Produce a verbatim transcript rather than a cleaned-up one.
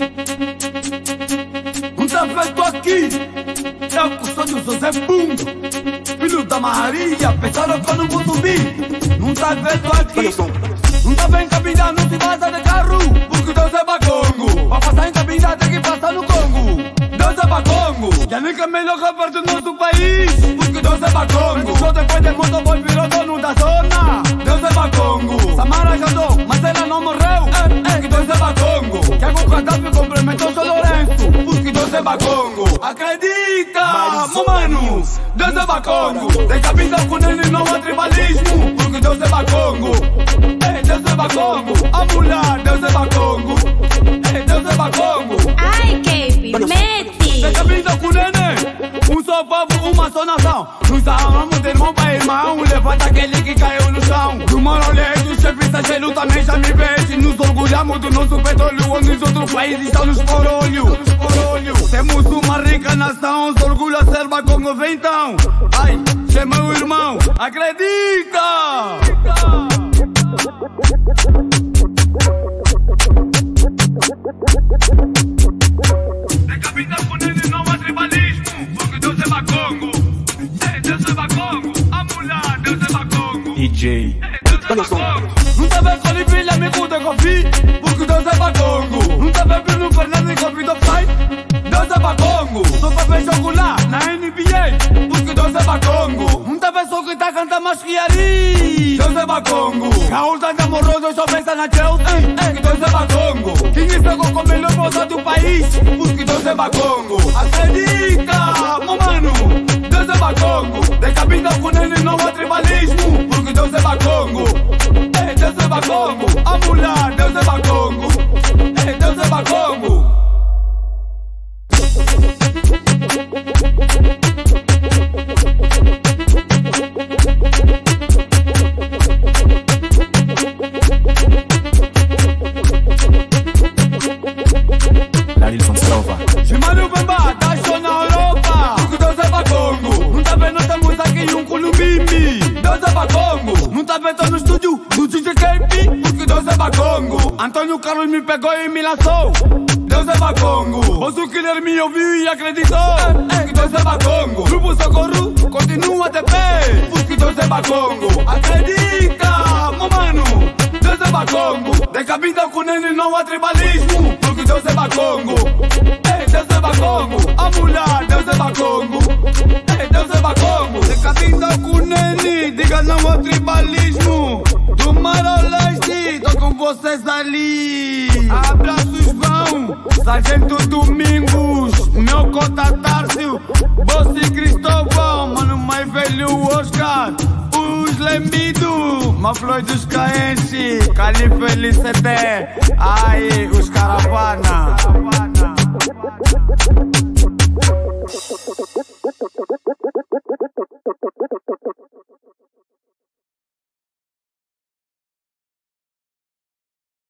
Não tá feito aqui, é o custódio José Bundo, filho da Maria, pensaram que eu não vou subir. Não tá feito aqui, não tá bem caminhar, não se vaza de carro, porque Deus é bacongo. Pra passar em caminhar tem que passar no Congo. Deus é bacongo, já nem que é melhor que perto do nosso país, porque Deus é bacongo. Só depois de motoboy virou dono da zona. Deus é bacongo, Samara já dou, mas ela não morreu, é, é, que Deus é bacongo. Que a Gaddafi complementou São Lourenço, porque Deus é bacongo. Acredita, meu mano, Deus é bacongo. Tem cabeça com ele, não há tribalismo, porque Deus é bacongo. É, Deus é bacongo, a mulher, Deus é bacongo. É, Deus é bacongo. Ai, Cape, mete! Tem cabeça com ele, um só povo, uma só nação. Nos amamos de irmão pra irmão, levanta aquele que caiu no chão. Do Manoleiro, o chefe exagero também já me veste. Nos orgulhamos do nosso petróleo, onde os outros países estão nos porolhos. Temos uma rica nação, se orgulha ser bacongo, vem então. Ai, cê meu irmão, acredita! Tem capital com ele, não há tribalismo, porque Deus é bacongo. É, Deus é bacongo, a mulher, Deus é bacongo. D J, é, Deus é bacongo. Não tá vendo com ele, filha, amigo de Kofi, porque Deus é bacongo. Não tá vendo Bruno Fernandes e Kofi do Pai, Deus é bacongo. Só pra ver jogo lá, na N B A, porque Deus é bacongo. Não tá vendo só que tá cantando mais que Ari, Deus é bacongo. Raul tá amoroso, só pensa na Chelsea, é, que Deus é bacongo. Quem pegou com a melhor moça do país, porque Deus é bacongo. Acredita, meu mano, Deus é bacongo. De capital com ele, não há tribalismo, porque Deus é bacongo. É, Deus é bacongo, a mulher, Deus é bacongo. É, Deus é bacongo. Larilson Silva. Chimano Bamba, tá show na Europa, porque Deus é bacongo. Não tá vendo, estamos aqui um columbimi, Deus é bacongo. Não tá vendo no estúdio do D J Cape, porque Deus é bacongo. Antônio Carlos me pegou e me lançou, Deus é bacongo. Bolso Killer me ouviu e acreditou, é, é, que Deus é bacongo. Grupo Socorro continua de pé, porque Deus é bacongo. Acredita, meu mano, Deus é bacongo. De capital com ele, não há tribalismo, porque Deus é bacongo. É, Deus é bacongo, a mulher, Deus é bacongo. É, Deus é bacongo. De capital com ele, diga não ao tribalismo. Do Mar ao Leste, tô com vocês ali. Abraços vão, Sargento Domingos, meu cota Tárcio, Bossi Cristóvão, mano mais velho Oscar, os Lemido, Mafloi dos Caense, Cali Felicete, aí os Caravana.